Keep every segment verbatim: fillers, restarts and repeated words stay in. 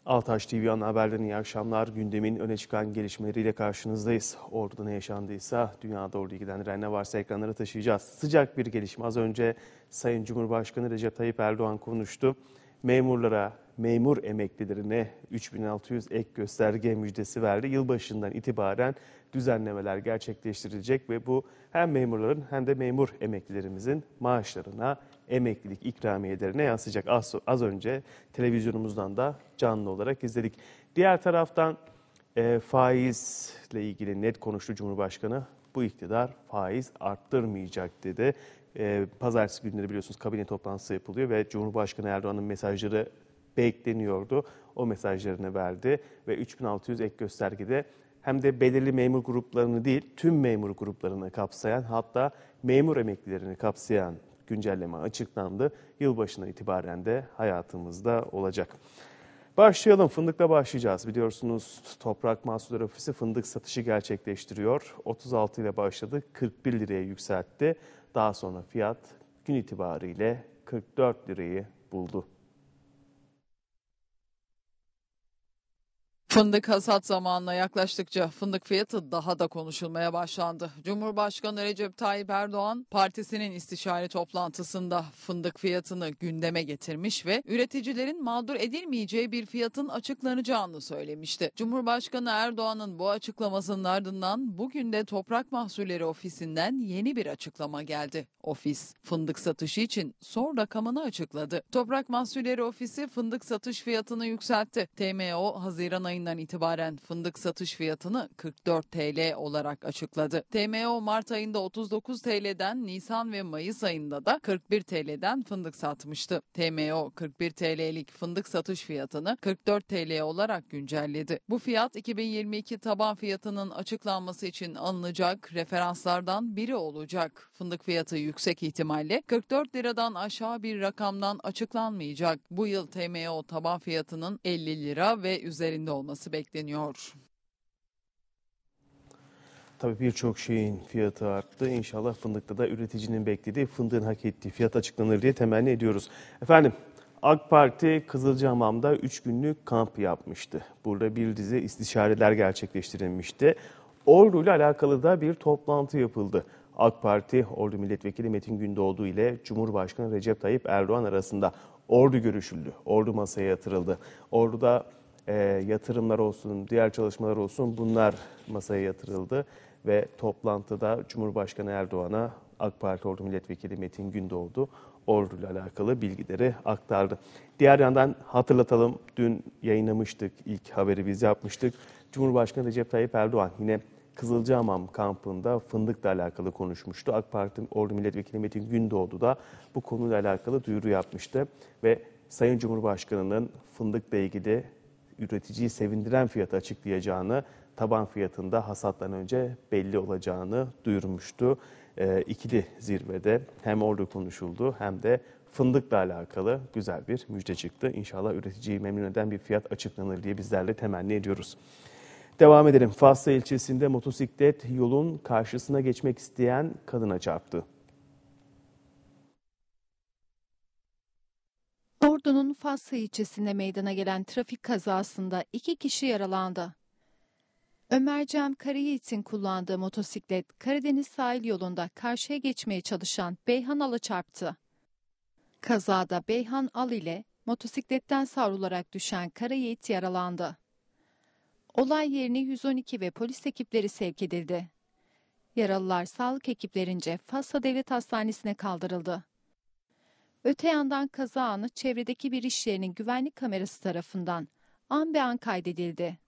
Altaş T V ana haberlerin iyi akşamlar. Gündemin öne çıkan gelişmeleriyle karşınızdayız. Ordu'da ne yaşandıysa dünyada orada ilgilendiren ne varsa ekranlara taşıyacağız. Sıcak bir gelişme. Az önce Sayın Cumhurbaşkanı Recep Tayyip Erdoğan konuştu. Memurlara, memur emeklilerine üç bin altı yüz ek gösterge müjdesi verdi. Yılbaşından itibaren düzenlemeler gerçekleştirilecek ve bu hem memurların hem de memur emeklilerimizin maaşlarına, emeklilik ikramiyelerine yansıyacak. Az, az önce televizyonumuzdan da canlı olarak izledik. Diğer taraftan e, faizle ilgili net konuştu Cumhurbaşkanı. Bu iktidar faiz arttırmayacak dedi. E, Pazartesi günleri biliyorsunuz kabine toplantısı yapılıyor ve Cumhurbaşkanı Erdoğan'ın mesajları bekleniyordu. O mesajlarını verdi ve üç bin altı yüz ek göstergede hem de belirli memur gruplarını değil tüm memur gruplarını kapsayan, hatta memur emeklilerini kapsayan güncelleme açıklandı. Yılbaşından itibaren de hayatımızda olacak. Başlayalım. Fındıkla başlayacağız. Biliyorsunuz Toprak Mahsulleri Ofisi fındık satışı gerçekleştiriyor. otuz altı ile başladı, kırk bir liraya yükseltti. Daha sonra fiyat gün itibariyle kırk dört lirayı buldu. Fındık hasat zamanına yaklaştıkça fındık fiyatı daha da konuşulmaya başlandı. Cumhurbaşkanı Recep Tayyip Erdoğan partisinin istişare toplantısında fındık fiyatını gündeme getirmiş ve üreticilerin mağdur edilmeyeceği bir fiyatın açıklanacağını söylemişti. Cumhurbaşkanı Erdoğan'ın bu açıklamasının ardından bugün de Toprak Mahsulleri Ofisi'nden yeni bir açıklama geldi. Ofis fındık satışı için son rakamını açıkladı. Toprak Mahsulleri Ofisi fındık satış fiyatını yükseltti. T M O Haziran ayından itibaren fındık satış fiyatını kırk dört TL olarak açıkladı. T M O Mart ayında otuz dokuz TL'den, Nisan ve Mayıs ayında da kırk bir TL'den fındık satmıştı. T M O kırk bir TL'lik fındık satış fiyatını kırk dört TL olarak güncelledi. Bu fiyat iki bin yirmi iki taban fiyatının açıklanması için alınacak referanslardan biri olacak. Fındık fiyatı yüksek ihtimalle kırk dört liradan aşağı bir rakamdan açıklanmayacak. Bu yıl T M O taban fiyatının elli lira ve üzerinde olması bekleniyor. Tabii birçok şeyin fiyatı arttı. İnşallah fındıkta da üreticinin beklediği, fındığın hak ettiği fiyat açıklanır diye temenni ediyoruz. Efendim, AK Parti Kızılcahamam'da üç günlük kamp yapmıştı. Burada bir dizi istişareler gerçekleştirilmişti. Ordu ile alakalı da bir toplantı yapıldı. AK Parti Ordu Milletvekili Metin Gündoğdu ile Cumhurbaşkanı Recep Tayyip Erdoğan arasında Ordu görüşüldü. Ordu masaya yatırıldı. Ordu'da e, yatırımlar olsun, diğer çalışmalar olsun, bunlar masaya yatırıldı. Ve toplantıda Cumhurbaşkanı Erdoğan'a AK Parti Ordu Milletvekili Metin Gündoğdu Ordu ile alakalı bilgileri aktardı. Diğer yandan hatırlatalım, dün yayınlamıştık, ilk haberi biz yapmıştık. Cumhurbaşkanı Recep Tayyip Erdoğan yine Kızılcahamam kampında fındıkla alakalı konuşmuştu. AK Parti Ordu Milletvekili Metin Gündoğdu da bu konuyla alakalı duyuru yapmıştı. Ve Sayın Cumhurbaşkanı'nın fındıkla ilgili üreticiyi sevindiren fiyatı açıklayacağını, taban fiyatında hasattan önce belli olacağını duyurmuştu. E, ikili zirvede hem Ordu konuşuldu hem de fındıkla alakalı güzel bir müjde çıktı. İnşallah üreticiyi memnun eden bir fiyat açıklanır diye bizler de temenni ediyoruz. Devam edelim. Fatsa ilçesinde motosiklet yolun karşısına geçmek isteyen kadına çarptı. Ordu'nun Fatsa ilçesinde meydana gelen trafik kazasında iki kişi yaralandı. Ömer Cem Karayiğit'in kullandığı motosiklet Karadeniz sahil yolunda karşıya geçmeye çalışan Beyhan Al'a çarptı. Kazada Beyhan Al ile motosikletten savrularak düşen Karayiğit yaralandı. Olay yerine yüz on iki ve polis ekipleri sevk edildi. Yaralılar sağlık ekiplerince Fatsa Devlet Hastanesi'ne kaldırıldı. Öte yandan kaza anı çevredeki bir iş yerinin güvenlik kamerası tarafından an be an kaydedildi.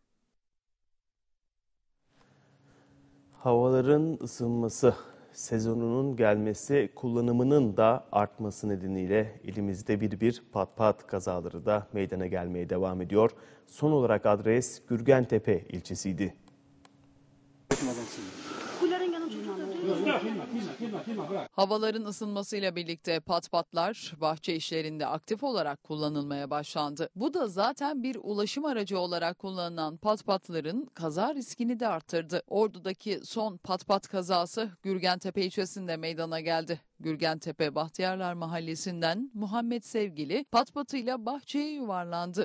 Havaların ısınması, sezonunun gelmesi, kullanımının da artması nedeniyle elimizde bir bir pat pat kazaları da meydana gelmeye devam ediyor. Son olarak adres Gürgentepe ilçesiydi. Havaların ısınmasıyla birlikte pat patlar bahçe işlerinde aktif olarak kullanılmaya başlandı. Bu da zaten bir ulaşım aracı olarak kullanılan pat patların kaza riskini de arttırdı. Ordu'daki son pat pat kazası Gürgentepe ilçesinde meydana geldi. Gürgentepe Bahtiyarlar Mahallesi'nden Muhammed Sevgili pat patıyla bahçeye yuvarlandı.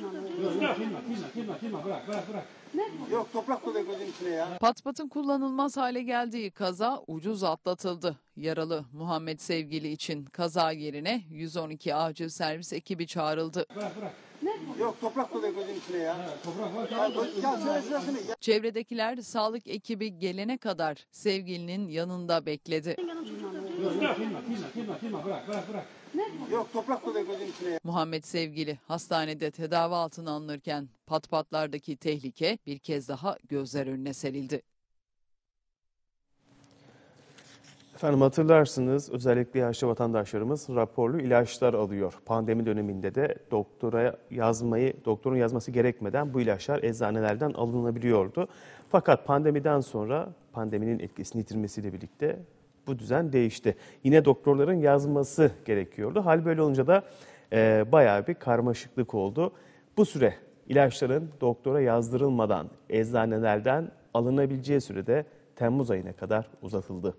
Yok toprak doluyor gözün içine ya. Pat patın kullanılmaz hale geldiği kaza ucuz atlatıldı. Yaralı Muhammed Sevgili için kaza yerine yüz on iki acil servis ekibi çağrıldı. Yok toprak doluyor gözün içine ya. Toprak var. Ya şöyle şurasını. Çevredekiler sağlık ekibi gelene kadar Sevgili'nin yanında bekledi. Yok toprak doluyor gözün içine ya. Muhammed Sevgili hastanede tedavi altına alınırken pat patlardaki tehlike bir kez daha gözler önüne serildi. Efendim hatırlarsınız özellikle yaşlı vatandaşlarımız raporlu ilaçlar alıyor. Pandemi döneminde de doktora yazmayı, doktorun yazması gerekmeden bu ilaçlar eczanelerden alınabiliyordu. Fakat pandemiden sonra pandeminin etkisini yitirmesiyle birlikte bu düzen değişti. Yine doktorların yazması gerekiyordu. Hal böyle olunca da e, bayağı bir karmaşıklık oldu. Bu süre ilaçların doktora yazdırılmadan eczanelerden alınabileceği sürede Temmuz ayına kadar uzatıldı.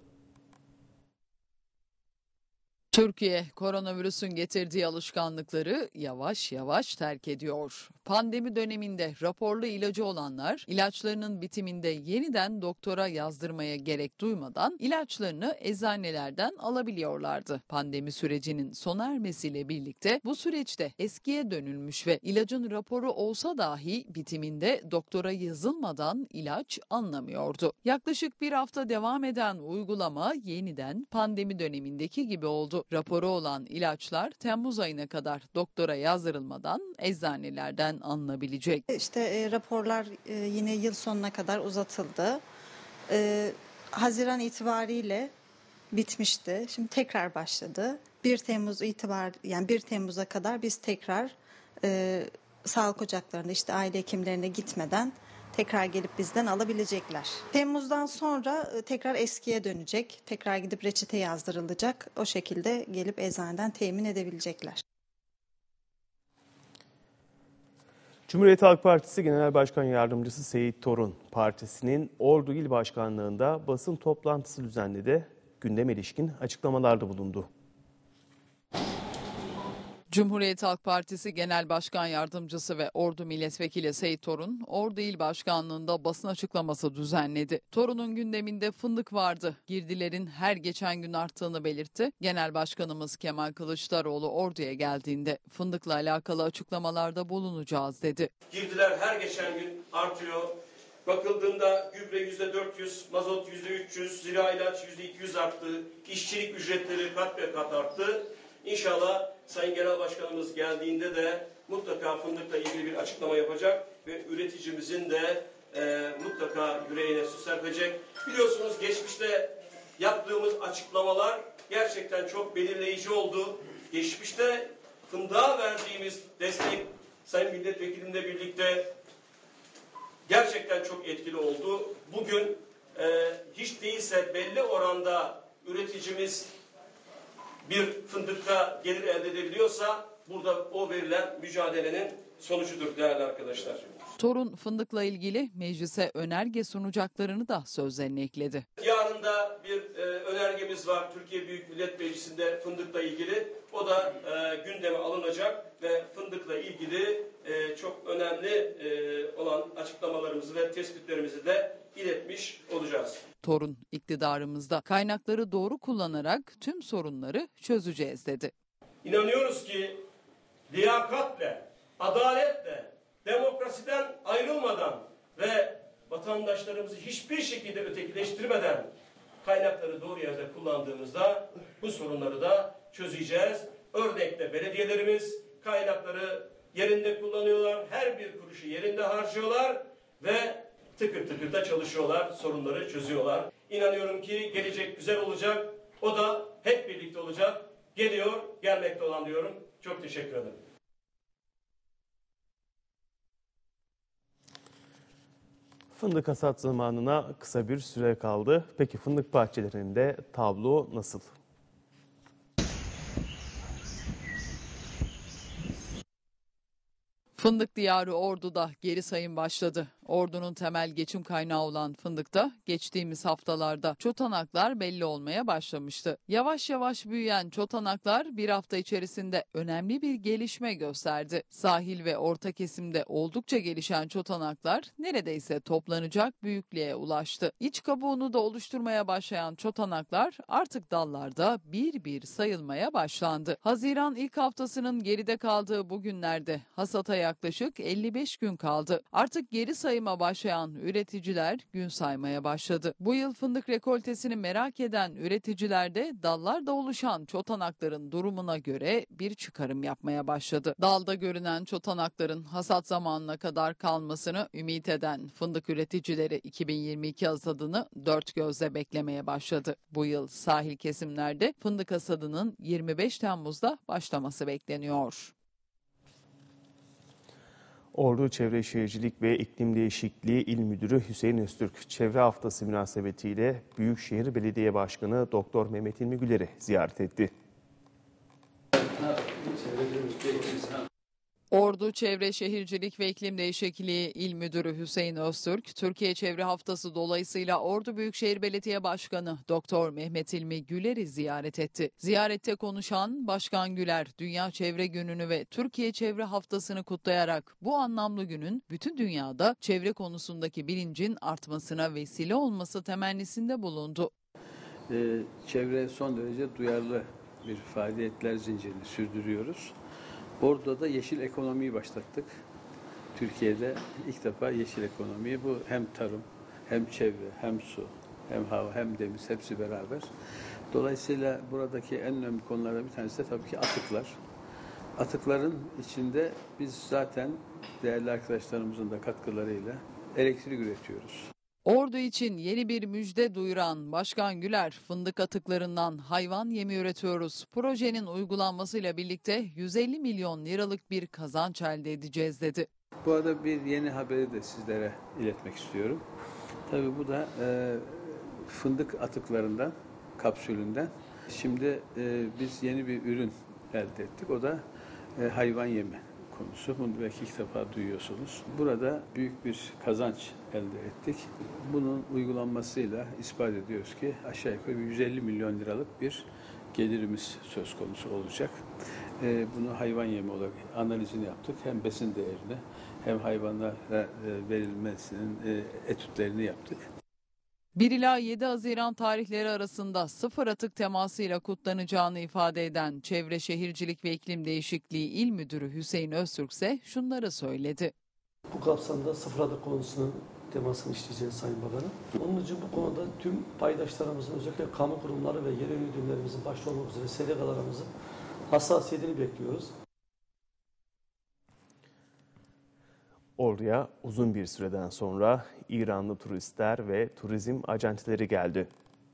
Türkiye koronavirüsün getirdiği alışkanlıkları yavaş yavaş terk ediyor. Pandemi döneminde raporlu ilacı olanlar ilaçlarının bitiminde yeniden doktora yazdırmaya gerek duymadan ilaçlarını eczanelerden alabiliyorlardı. Pandemi sürecinin sona ermesiyle birlikte bu süreçte eskiye dönülmüş ve ilacın raporu olsa dahi bitiminde doktora yazılmadan ilaç alınamıyordu. Yaklaşık bir hafta devam eden uygulama yeniden pandemi dönemindeki gibi oldu. Raporu olan ilaçlar Temmuz ayına kadar doktora yazdırılmadan eczanelerden alınabilecek. İşte e, raporlar e, yine yıl sonuna kadar uzatıldı. E, Haziran itibariyle bitmişti. Şimdi tekrar başladı. bir Temmuz itibar yani bir Temmuz'a kadar biz tekrar e, sağlık ocaklarında işte aile hekimlerine gitmeden tekrar gelip bizden alabilecekler. Temmuz'dan sonra tekrar eskiye dönecek. Tekrar gidip reçete yazdırılacak. O şekilde gelip eczaneden temin edebilecekler. Cumhuriyet Halk Partisi Genel Başkan Yardımcısı Seyit Torun, partisinin Ordu İl Başkanlığı'nda basın toplantısı düzenledi. Gündeme ilişkin açıklamalarda bulundu. Cumhuriyet Halk Partisi Genel Başkan Yardımcısı ve Ordu Milletvekili Seyit Torun, Ordu İl Başkanlığı'nda basın açıklaması düzenledi. Torun'un gündeminde fındık vardı. Girdilerin her geçen gün arttığını belirtti. Genel Başkanımız Kemal Kılıçdaroğlu Ordu'ya geldiğinde fındıkla alakalı açıklamalarda bulunacağız dedi. Girdiler her geçen gün artıyor. Bakıldığında gübre yüzde dört yüz, mazot yüzde üç yüz, zira ilaç yüzde iki yüz arttı. İşçilik ücretleri kat be kat arttı. İnşallah Sayın Genel Başkanımız geldiğinde de mutlaka fındıkla ilgili bir açıklama yapacak ve üreticimizin de e, mutlaka yüreğine su serpecek. Biliyorsunuz geçmişte yaptığımız açıklamalar gerçekten çok belirleyici oldu. Geçmişte fındığa verdiğimiz destek Sayın Milletvekilimle birlikte gerçekten çok etkili oldu. Bugün e, hiç değilse belli oranda üreticimiz bir fındıkta gelir elde edebiliyorsa burada o verilen mücadelenin sonucudur değerli arkadaşlar. Torun fındıkla ilgili meclise önerge sunacaklarını da sözlerine ekledi. Yarın da bir e, önergemiz var Türkiye Büyük Millet Meclisi'nde fındıkla ilgili. O da e, gündeme alınacak ve fındıkla ilgili e, çok önemli e, olan açıklamalarımızı ve tespitlerimizi de iletmiş olacağız. Torun iktidarımızda kaynakları doğru kullanarak tüm sorunları çözeceğiz dedi. İnanıyoruz ki liyakatle, adaletle, demokrasiden ayrılmadan ve vatandaşlarımızı hiçbir şekilde ötekileştirmeden kaynakları doğru yerde kullandığımızda bu sorunları da çözeceğiz. Örnekte belediyelerimiz kaynakları yerinde kullanıyorlar, her bir kuruşu yerinde harcıyorlar ve tıkır tıkır da çalışıyorlar, sorunları çözüyorlar. İnanıyorum ki gelecek güzel olacak, o da hep birlikte olacak. Geliyor, gelmekte olan diyorum. Çok teşekkür ederim. Fındık hasat zamanına kısa bir süre kaldı. Peki fındık bahçelerinde tablo nasıl? Fındık diyarı Ordu'da geri sayım başladı. Ordu'nun temel geçim kaynağı olan fındıkta geçtiğimiz haftalarda çotanaklar belli olmaya başlamıştı. Yavaş yavaş büyüyen çotanaklar bir hafta içerisinde önemli bir gelişme gösterdi. Sahil ve orta kesimde oldukça gelişen çotanaklar neredeyse toplanacak büyüklüğe ulaştı. İç kabuğunu da oluşturmaya başlayan çotanaklar artık dallarda bir bir sayılmaya başlandı. Haziran ilk haftasının geride kaldığı bu günlerde hasata yaklaşık elli beş gün kaldı. Artık geri sayıma başlayan üreticiler gün saymaya başladı. Bu yıl fındık rekoltesini merak eden üreticiler de dallarda oluşan çotanakların durumuna göre bir çıkarım yapmaya başladı. Dalda görünen çotanakların hasat zamanına kadar kalmasını ümit eden fındık üreticileri iki bin yirmi iki hasadını dört gözle beklemeye başladı. Bu yıl sahil kesimlerde fındık hasadının yirmi beş Temmuz'da başlaması bekleniyor. Ordu Çevre Şehircilik ve İklim Değişikliği İl Müdürü Hüseyin Öztürk, Çevre Haftası münasebetiyle Büyükşehir Belediye Başkanı Doktor Mehmet İlmi Güler'i ziyaret etti. Ordu Çevre Şehircilik ve İklim Değişikliği İl Müdürü Hüseyin Öztürk, Türkiye Çevre Haftası dolayısıyla Ordu Büyükşehir Belediye Başkanı Doktor Mehmet İlmi Güler'i ziyaret etti. Ziyarette konuşan Başkan Güler, Dünya Çevre Günü'nü ve Türkiye Çevre Haftası'nı kutlayarak bu anlamlı günün bütün dünyada çevre konusundaki bilincin artmasına vesile olması temennisinde bulundu. Ee, çevre son derece duyarlı bir faaliyetler zincirini sürdürüyoruz. Orada da yeşil ekonomiyi başlattık. Türkiye'de ilk defa yeşil ekonomiyi, bu hem tarım, hem çevre, hem su, hem hava, hem deniz hepsi beraber. Dolayısıyla buradaki en önemli konulardan bir tanesi de tabii ki atıklar. Atıkların içinde biz zaten değerli arkadaşlarımızın da katkılarıyla elektrik üretiyoruz. Ordu için yeni bir müjde duyuran Başkan Güler, fındık atıklarından hayvan yemi üretiyoruz. Projenin uygulanmasıyla birlikte yüz elli milyon liralık bir kazanç elde edeceğiz dedi. Bu arada bir yeni haberi de sizlere iletmek istiyorum. Tabii bu da e, fındık atıklarından, kapsülünden. Şimdi e, biz yeni bir ürün elde ettik. O da e, hayvan yemi konusu. Bunu belki ilk defa duyuyorsunuz. Burada büyük bir kazanç elde ettik. Bunun uygulanmasıyla ispat ediyoruz ki aşağı yukarı yüz elli milyon liralık bir gelirimiz söz konusu olacak. Ee, bunu hayvan yemi olarak analizini yaptık. Hem besin değerini hem hayvanlara verilmesinin etütlerini yaptık. bir ila yedi Haziran tarihleri arasında sıfır atık temasıyla kutlanacağını ifade eden Çevre Şehircilik ve İklim Değişikliği İl Müdürü Hüseyin Öztürk ise şunları söyledi. Bu kapsamda sıfır atık konusunun temasını işleyeceğiz Sayın Bakanım. Onun için bu konuda tüm paydaşlarımızın, özellikle kamu kurumları ve yerel yönetimlerimizin başta olmak üzere S D K'larımızın hassasiyetini bekliyoruz. Ordu'ya uzun bir süreden sonra İranlı turistler ve turizm acenteleri geldi.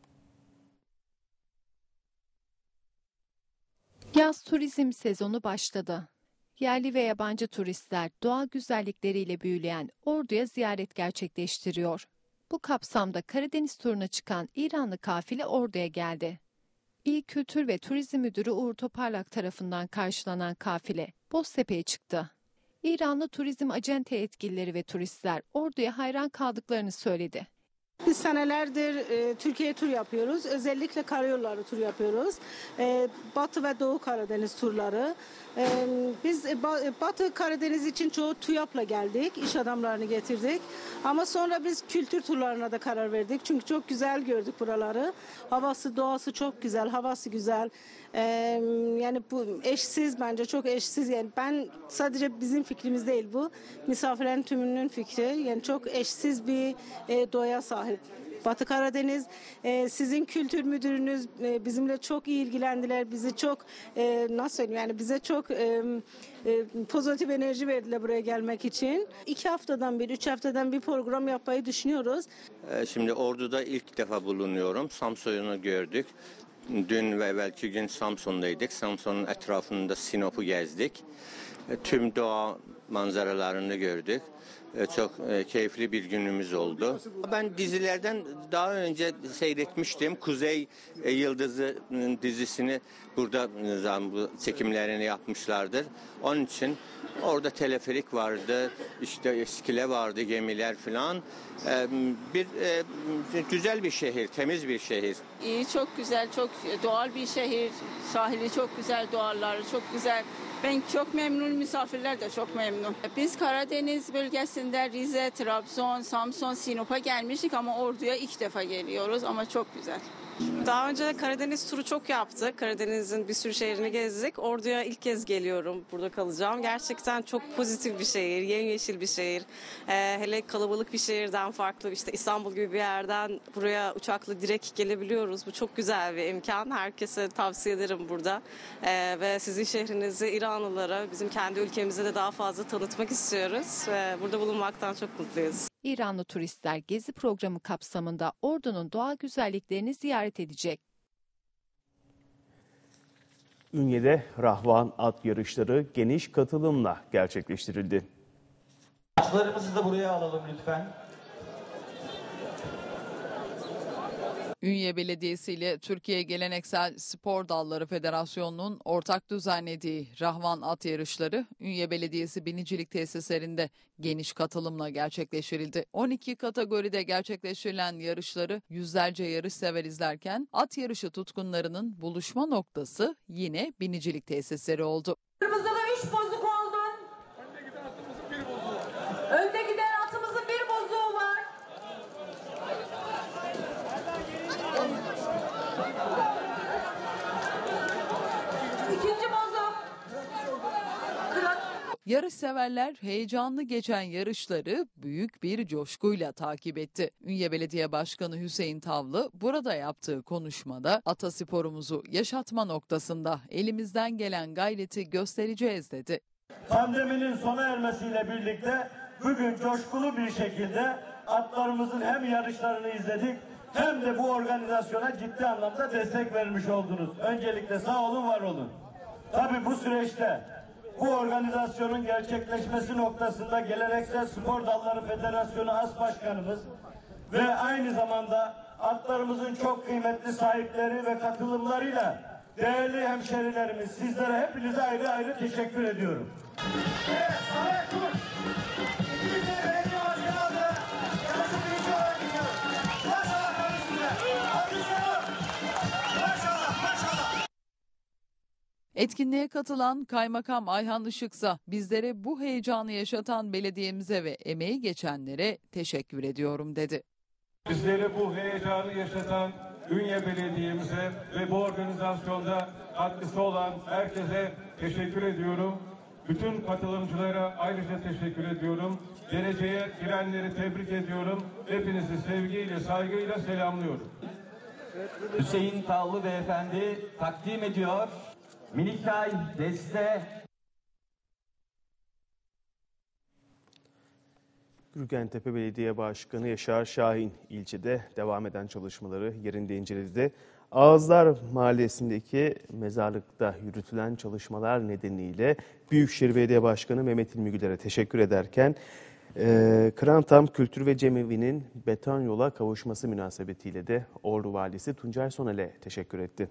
Yaz turizm sezonu başladı. Yerli ve yabancı turistler doğal güzellikleriyle büyüleyen Ordu'ya ziyaret gerçekleştiriyor. Bu kapsamda Karadeniz turuna çıkan İranlı kafile Ordu'ya geldi. İl Kültür ve Turizm Müdürü Uğur Toparlak tarafından karşılanan kafile Boztepe'ye çıktı. İranlı turizm acente yetkilileri ve turistler Ordu'ya hayran kaldıklarını söyledi. Biz senelerdir e, Türkiye tur yapıyoruz. Özellikle karayolları tur yapıyoruz. E, Batı ve Doğu Karadeniz turları. E, biz e, Batı Karadeniz için çoğu TÜYAP'la geldik. İş adamlarını getirdik. Ama sonra biz kültür turlarına da karar verdik. Çünkü çok güzel gördük buraları. Havası, doğası çok güzel. Havası güzel. E, yani bu eşsiz, bence çok eşsiz. Yani ben sadece bizim fikrimiz değil bu. Misafirlerin tümünün fikri. Yani çok eşsiz bir e, doğaya sahip. Batı Karadeniz, e, sizin kültür müdürünüz e, bizimle çok iyi ilgilendiler. Bizi çok e, nasıl söyleyeyim, yani bize çok e, e, pozitif enerji verdiler buraya gelmek için. İki haftadan bir, üç haftadan bir program yapmayı düşünüyoruz. Şimdi Ordu'da ilk defa bulunuyorum. Samsun'u gördük. Dün ve evvelki gün Samsun'daydık. Samsun'un etrafında Sinop'u gezdik. Tüm doğa manzaralarını gördük. Çok keyifli bir günümüz oldu. Ben dizilerden daha önce seyretmiştim. Kuzey Yıldızı dizisini burada çekimlerini yapmışlardır. Onun için orada teleferik vardı, işte iskele vardı, gemiler falan. Bir güzel bir şehir, temiz bir şehir. İyi, çok güzel, çok doğal bir şehir. Sahili çok güzel, duvarları çok güzel. Ben çok memnun, misafirler de çok memnun. Biz Karadeniz bölgesinde Rize, Trabzon, Samsun, Sinop'a gelmiştik ama Ordu'ya ilk defa geliyoruz ama çok güzel. Daha önce Karadeniz turu çok yaptık. Karadeniz'in bir sürü şehrini gezdik. Ordu'ya ilk kez geliyorum. Burada kalacağım. Gerçekten çok pozitif bir şehir, yemyeşil bir şehir. Ee, hele kalabalık bir şehirden farklı, işte İstanbul gibi bir yerden buraya uçakla direkt gelebiliyoruz. Bu çok güzel bir imkan. Herkese tavsiye ederim burada. Ee, ve sizin şehrinizi İranlılara, bizim kendi ülkemize de daha fazla tanıtmak istiyoruz. Ee, burada bulunmaktan çok mutluyuz. İranlı turistler gezi programı kapsamında Ordu'nun doğal güzelliklerini ziyaret edecek. Ünye'de Rahvan at yarışları geniş katılımla gerçekleştirildi. Atlarımızı da buraya alalım lütfen. Ünye Belediyesi ile Türkiye Geleneksel Spor Dalları Federasyonu'nun ortak düzenlediği Rahvan At Yarışları Ünye Belediyesi binicilik tesislerinde geniş katılımla gerçekleştirildi. on iki kategoride gerçekleştirilen yarışları yüzlerce yarış sever izlerken at yarışı tutkunlarının buluşma noktası yine binicilik tesisleri oldu. Kırmızıda üç bozuk oldun. Önde giden atımızın bir bozuğu. Önde giden atımızın bir bozuğu var. İkinci bozuk. Yarış severler heyecanlı geçen yarışları büyük bir coşkuyla takip etti. Ünye Belediye Başkanı Hüseyin Tavlı burada yaptığı konuşmada atasporumuzu yaşatma noktasında elimizden gelen gayreti göstereceğiz dedi. Pandeminin sona ermesiyle birlikte bugün coşkulu bir şekilde atlarımızın hem yarışlarını izledik hem de bu organizasyona ciddi anlamda destek vermiş oldunuz. Öncelikle sağ olun, var olun. Tabii bu süreçte bu organizasyonun gerçekleşmesi noktasında Geleneksel Spor Dalları Federasyonu As Başkanımız ve aynı zamanda atlarımızın çok kıymetli sahipleri ve katılımlarıyla değerli hemşerilerimiz, sizlere hepinize ayrı ayrı teşekkür ediyorum. Etkinliğe katılan Kaymakam Ayhan Işıksa bizlere bu heyecanı yaşatan belediyemize ve emeği geçenlere teşekkür ediyorum dedi. Bizlere bu heyecanı yaşatan Ünye Belediye'mize ve bu organizasyonda katkısı olan herkese teşekkür ediyorum. Bütün katılımcılara ayrıca teşekkür ediyorum. Geleceğe girenleri tebrik ediyorum. Hepinizi sevgiyle, saygıyla selamlıyorum. Hüseyin Tavlı Beyefendi takdim ediyor. Minikay Deste. Gürgentepe Belediye Başkanı Yaşar Şahin ilçede devam eden çalışmaları yerinde inceledi. Ağızlar Mahallesi'ndeki mezarlıkta yürütülen çalışmalar nedeniyle Büyükşehir Belediye Başkanı Mehmet İlmi Güler'e teşekkür ederken e, Kırantam Kültür ve Cemevi'nin beton yola kavuşması münasebetiyle de Ordu Valisi Tuncay Sonel'e teşekkür etti.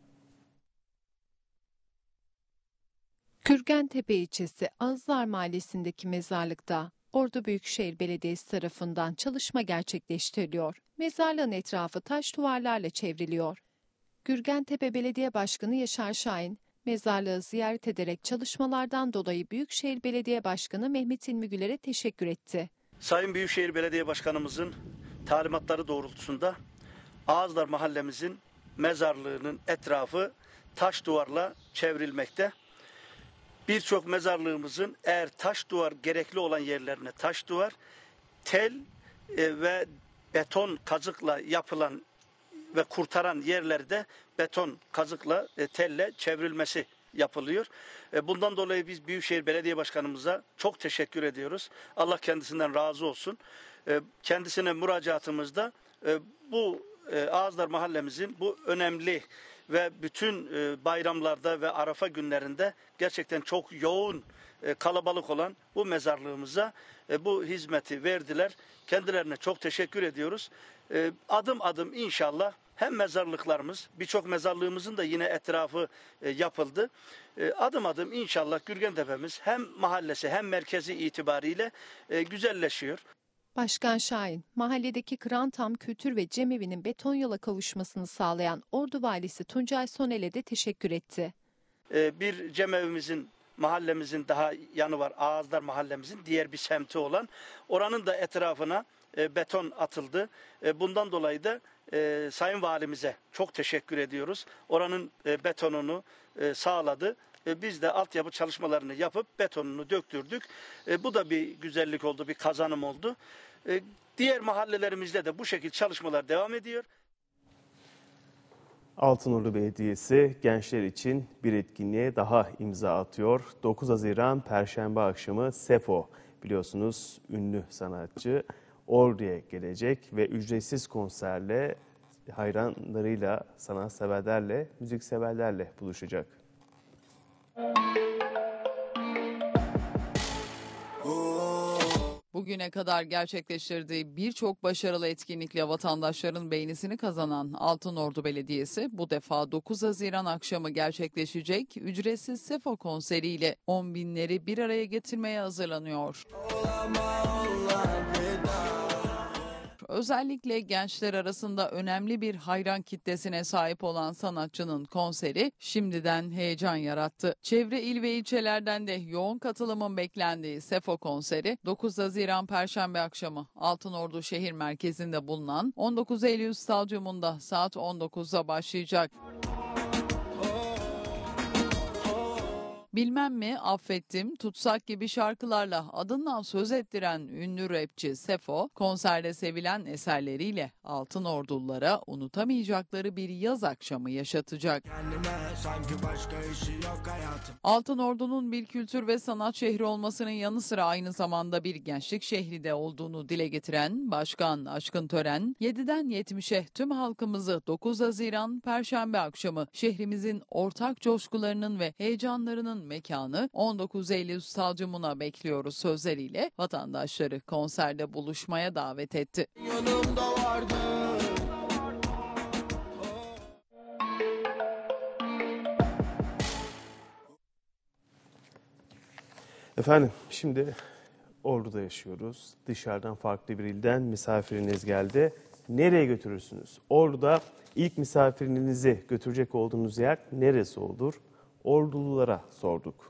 Gürgentepe ilçesi Ağızlar Mahallesi'ndeki mezarlıkta Ordu Büyükşehir Belediyesi tarafından çalışma gerçekleştiriliyor. Mezarlığın etrafı taş duvarlarla çevriliyor. Gürgentepe Belediye Başkanı Yaşar Şahin, mezarlığı ziyaret ederek çalışmalardan dolayı Büyükşehir Belediye Başkanı Mehmet İlmi Güler'e teşekkür etti. Sayın Büyükşehir Belediye Başkanımızın talimatları doğrultusunda Ağızlar Mahallemizin mezarlığının etrafı taş duvarla çevrilmekte. Birçok mezarlığımızın eğer taş duvar gerekli olan yerlerine taş duvar, tel e, ve beton kazıkla yapılan ve kurtaran yerlerde beton kazıkla, e, telle çevrilmesi yapılıyor. E, bundan dolayı biz Büyükşehir Belediye Başkanımıza çok teşekkür ediyoruz. Allah kendisinden razı olsun. E, kendisine müracaatımızda e, bu e, Ağızlar Mahallemizin bu önemli ve bütün e, bayramlarda ve Arafa günlerinde gerçekten çok yoğun e, kalabalık olan bu mezarlığımıza e, bu hizmeti verdiler. Kendilerine çok teşekkür ediyoruz. E, adım adım inşallah hem mezarlıklarımız, birçok mezarlığımızın da yine etrafı e, yapıldı. E, adım adım inşallah Gürgentepe'miz hem mahallesi hem merkezi itibariyle e, güzelleşiyor. Başkan Şahin, mahalledeki Kırantam Kültür ve Cemevi'nin beton yola kavuşmasını sağlayan Ordu Valisi Tuncay Sonel'e de teşekkür etti. E, bir cemevimizin, mahallemizin daha yanı var. Ağazdar mahallemizin diğer bir semti olan. Oranın da etrafına e, beton atıldı. E, bundan dolayı da e, Sayın Valimize çok teşekkür ediyoruz. Oranın e, betonunu e, sağladı. E, biz de altyapı çalışmalarını yapıp betonunu döktürdük. E, bu da bir güzellik oldu, bir kazanım oldu. E, diğer mahallelerimizde de bu şekilde çalışmalar devam ediyor. Altınordu Belediyesi gençler için bir etkinliğe daha imza atıyor. dokuz Haziran Perşembe akşamı Sefo, biliyorsunuz ünlü sanatçı, Ordu'ya gelecek ve ücretsiz konserle hayranlarıyla, sanatseverlerle, müzikseverlerle buluşacak. Bugüne kadar gerçekleştirdiği birçok başarılı etkinlikle vatandaşların beğenisini kazanan Altınordu Belediyesi bu defa dokuz Haziran akşamı gerçekleşecek ücretsiz Sefo konseriyle on binleri bir araya getirmeye hazırlanıyor. Özellikle gençler arasında önemli bir hayran kitlesine sahip olan sanatçının konseri şimdiden heyecan yarattı. Çevre il ve ilçelerden de yoğun katılımın beklendiği Sefo konseri dokuz Haziran Perşembe akşamı Altınordu şehir merkezinde bulunan on dokuz Eylül Stadyumunda saat on dokuzda başlayacak. Bilmem mi, affettim, tutsak gibi şarkılarla adından söz ettiren ünlü rapçi Sefo, konserde sevilen eserleriyle Altınordululara unutamayacakları bir yaz akşamı yaşatacak. Altınordu'nun bir kültür ve sanat şehri olmasının yanı sıra aynı zamanda bir gençlik şehri de olduğunu dile getiren Başkan Aşkın Tören, yediden yetmişe tüm halkımızı dokuz Haziran Perşembe akşamı şehrimizin ortak coşkularının ve heyecanlarının mekanı on dokuz Eylül Stadyumuna bekliyoruz sözleriyle vatandaşları konserde buluşmaya davet etti. Yanımda vardı. Efendim şimdi Ordu'da yaşıyoruz. Dışarıdan farklı bir ilden misafiriniz geldi. Nereye götürürsünüz? Ordu'da ilk misafirinizi götürecek olduğunuz yer neresi olur? Ordululara sorduk.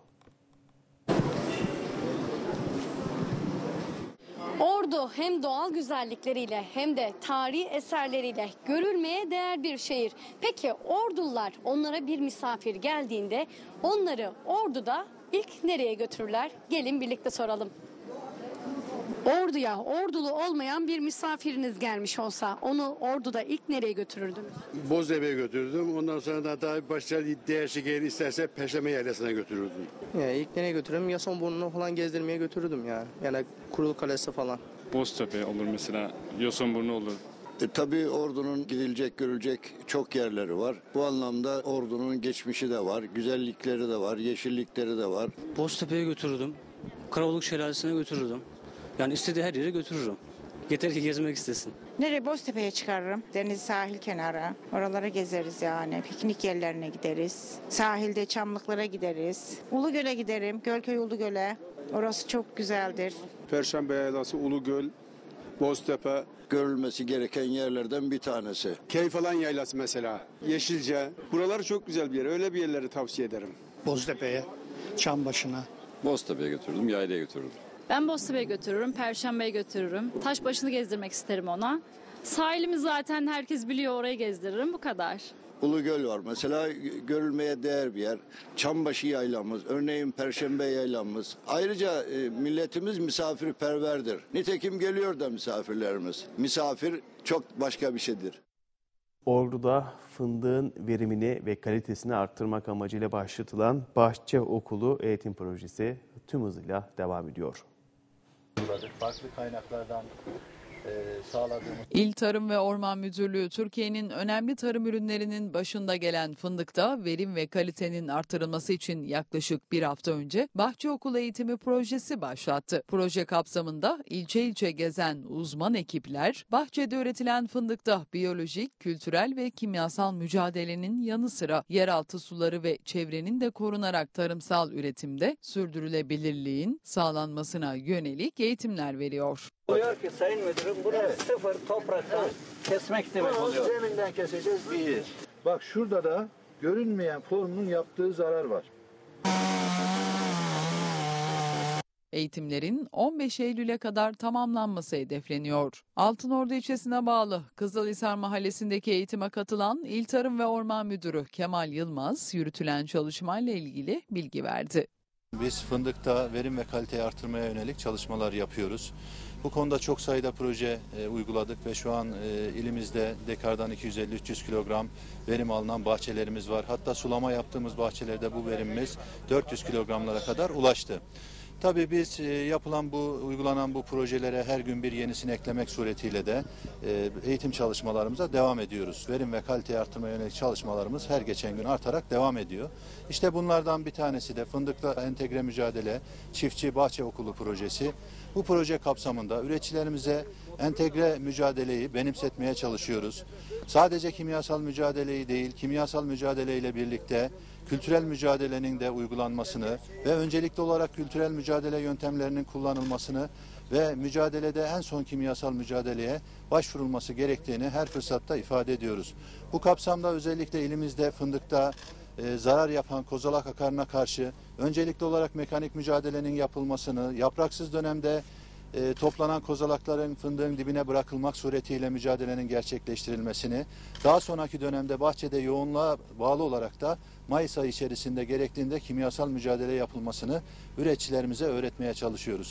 Ordu hem doğal güzellikleriyle hem de tarihi eserleriyle görülmeye değer bir şehir. Peki Ordulular onlara bir misafir geldiğinde onları Ordu'da ilk nereye götürürler? Gelin birlikte soralım. Ordu'ya Ordulu olmayan bir misafiriniz gelmiş olsa onu Ordu'da ilk nereye götürürdünüz? Boztepe'ye götürdüm. Ondan sonra da daha başka değişik yer isterse Perşembe Yaylası'na götürürdüm. Ya ilk nereye götürürüm? Yasonburnu'nu falan gezdirmeye götürürdüm ya. Yani Kurul Kalesi falan. Boztepe olur mesela. Yasonburnu olur. E, tabii Ordu'nun gidilecek, görülecek çok yerleri var. Bu anlamda Ordu'nun geçmişi de var, güzellikleri de var, yeşillikleri de var. Boztepe'ye götürürdüm. Karabalık Şelalesi'ne götürürdüm. Yani istediği her yere götürürüm. Yeter ki gezmek istesin. Nereye? Boztepe'ye çıkarırım. Deniz sahil kenarı. Oralara gezeriz yani. Piknik yerlerine gideriz. Sahilde çamlıklara gideriz. Ulugöl'e giderim. Gölköy Ulugöl'e. Orası çok güzeldir. Perşembe Yaylası, Ulugöl, Boztepe. Görülmesi gereken yerlerden bir tanesi. Keyfalan Yaylası mesela. Yeşilce. Buralar çok güzel bir yer. Öyle bir yerleri tavsiye ederim. Boztepe'ye, Çambaşı'na. Boztepe'ye götürdüm, yaylaya götürdüm. Ben Boztepe'ye götürürüm, Perşembe'ye götürürüm. Taşbaşı'nı gezdirmek isterim ona. Sahilimiz zaten herkes biliyor, orayı gezdiririm, bu kadar. Ulugöl var mesela, görülmeye değer bir yer. Çambaşı yaylamız, örneğin Perşembe yaylamız. Ayrıca e, milletimiz misafirperverdir. Nitekim geliyor da misafirlerimiz. Misafir çok başka bir şeydir. Ordu'da fındığın verimini ve kalitesini arttırmak amacıyla başlatılan Bahçe Okulu eğitim projesi tüm hızıyla devam ediyor. Farklı kaynaklardan sağladığımız. İl Tarım ve Orman Müdürlüğü Türkiye'nin önemli tarım ürünlerinin başında gelen fındıkta verim ve kalitenin artırılması için yaklaşık bir hafta önce Bahçe Okulu Eğitimi projesi başlattı. Proje kapsamında ilçe ilçe gezen uzman ekipler bahçede üretilen fındıkta biyolojik, kültürel ve kimyasal mücadelenin yanı sıra yeraltı suları ve çevrenin de korunarak tarımsal üretimde sürdürülebilirliğin sağlanmasına yönelik eğitimler veriyor. Oluyor ki Sayın Müdürüm bunu evet. sıfır topraktan kesmek demek oluyor. Zeminden keseceğiz bir. Bak şurada da görünmeyen formunun yaptığı zarar var. Eğitimlerin on beş Eylül'e kadar tamamlanması hedefleniyor. Altınordu ilçesine bağlı Kızılhisar Mahallesi'ndeki eğitime katılan İl Tarım ve Orman Müdürü Kemal Yılmaz yürütülen çalışmayla ilgili bilgi verdi. Biz fındıkta verim ve kaliteyi artırmaya yönelik çalışmalar yapıyoruz. Bu konuda çok sayıda proje e, uyguladık ve şu an e, ilimizde dekardan iki yüz elli üç yüz kilogram verim alınan bahçelerimiz var. Hatta sulama yaptığımız bahçelerde bu verimimiz dört yüz kilogramlara kadar ulaştı. Tabii biz e, yapılan bu, uygulanan bu projelere her gün bir yenisini eklemek suretiyle de e, eğitim çalışmalarımıza devam ediyoruz. Verim ve kaliteyi artırmaya yönelik çalışmalarımız her geçen gün artarak devam ediyor. İşte bunlardan bir tanesi de Fındıkla Entegre Mücadele Çiftçi Bahçe Okulu projesi. Bu proje kapsamında üreticilerimize entegre mücadeleyi benimsetmeye çalışıyoruz. Sadece kimyasal mücadeleyi değil, kimyasal mücadeleyle birlikte kültürel mücadelenin de uygulanmasını ve öncelikli olarak kültürel mücadele yöntemlerinin kullanılmasını ve mücadelede en son kimyasal mücadeleye başvurulması gerektiğini her fırsatta ifade ediyoruz. Bu kapsamda özellikle ilimizde fındıkta e, zarar yapan kozalak akarına karşı öncelikli olarak mekanik mücadelenin yapılmasını, yapraksız dönemde E, toplanan kozalakların fındığın dibine bırakılmak suretiyle mücadelenin gerçekleştirilmesini, daha sonraki dönemde bahçede yoğunluğa bağlı olarak da Mayıs ayı içerisinde gerektiğinde kimyasal mücadele yapılmasını üreticilerimize öğretmeye çalışıyoruz.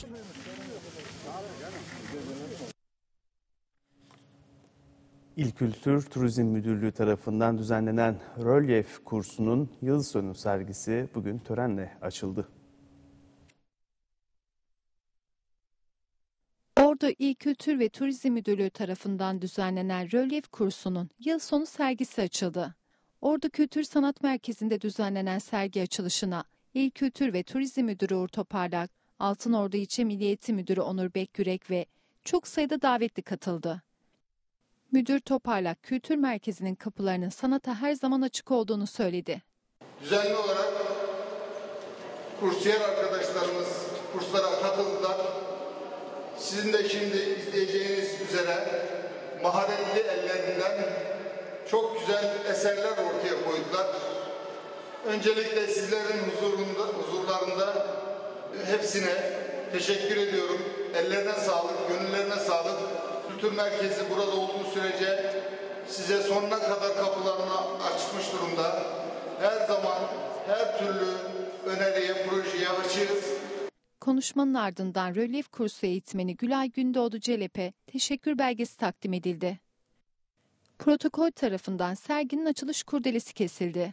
İl Kültür Turizm Müdürlüğü tarafından düzenlenen rölyef kursunun yıl sonu sergisi bugün törenle açıldı. Ordu İl Kültür ve Turizm Müdürlüğü tarafından düzenlenen rölyef kursunun yıl sonu sergisi açıldı. Ordu Kültür Sanat Merkezi'nde düzenlenen sergi açılışına İl Kültür ve Turizm Müdürü Uğur Toparlak, Altınordu İlçe Milli Eğitim Müdürü Onur Bekgürek ve çok sayıda davetli katıldı. Müdür Toparlak, Kültür Merkezi'nin kapılarının sanata her zaman açık olduğunu söyledi. Düzenli olarak kursiyer arkadaşlarımız kurslara katıldılar. Sizin de şimdi izleyeceğiniz üzere maharetli ellerinden çok güzel eserler ortaya koydular. Öncelikle sizlerin huzurunda, huzurlarında hepsine teşekkür ediyorum. Ellerine sağlık, gönüllerine sağlık. Kültür Merkezi burada olduğu sürece size sonuna kadar kapılarını açmış durumda. Her zaman her türlü öneriye, projeye açığız. Konuşmanın ardından rölyef kursu eğitmeni Gülay Gündoğdu Celep'e teşekkür belgesi takdim edildi. Protokol tarafından serginin açılış kurdelesi kesildi.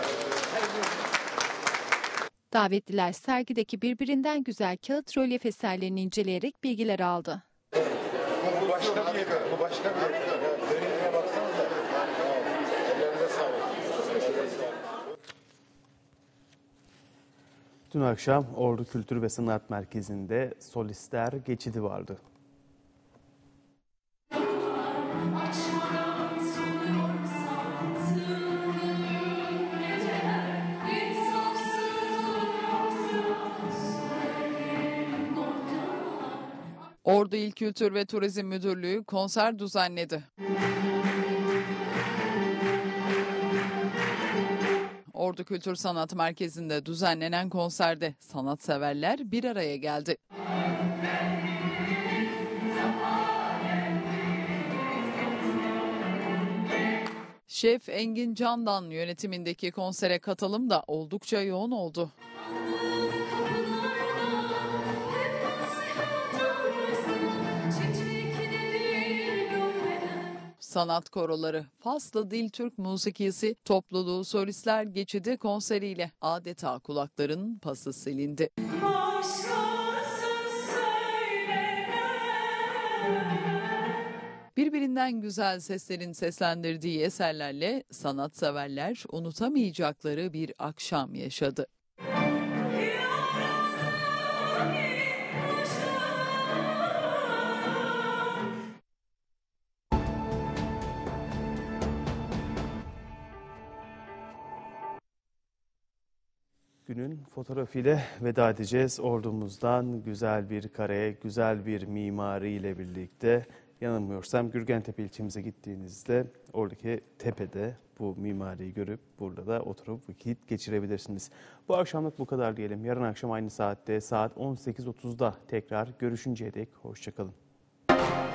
Davetliler sergideki birbirinden güzel kağıt rölyef eserlerini inceleyerek bilgiler aldı. Bu başka bir bu başka bir dönümüne baksanıza. Ellerinize sağlık. Dün akşam Ordu Kültür ve Sanat Merkezi'nde solistler geçidi vardı. Ordu İl Kültür ve Turizm Müdürlüğü konser düzenledi. Ordu Kültür Sanat Merkezi'nde düzenlenen konserde sanatseverler bir araya geldi. Şef Engin Candan yönetimindeki konsere katılım da oldukça yoğun oldu. Sanat koroları, Faslı Dil Türk Musikisi, topluluğu solistler geçidi konseriyle adeta kulakların pası silindi. birbirinden güzel seslerin seslendirdiği eserlerle sanatseverler unutamayacakları bir akşam yaşadı. Günün fotoğrafıyla veda edeceğiz. Ordumuzdan güzel bir kare, güzel bir mimari ile birlikte, yanılmıyorsam Gürgentepe ilçemize gittiğinizde oradaki tepede bu mimariyi görüp burada da oturup vakit geçirebilirsiniz. Bu akşamlık bu kadar diyelim. Yarın akşam aynı saatte saat on sekiz otuzda tekrar görüşünceye dek hoşça kalın.